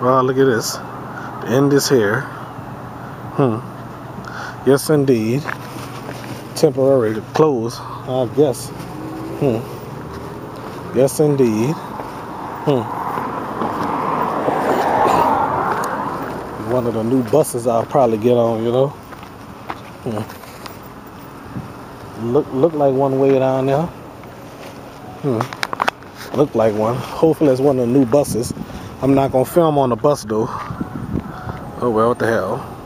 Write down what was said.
Well, look at this. The end is here. Yes, indeed. Temporary close, I guess. Yes, indeed. One of the new buses I'll probably get on, you know. Look like one way down there. Look like one. Hopefully it's one of the new buses. I'm not gonna film on the bus though. Oh well, what the hell.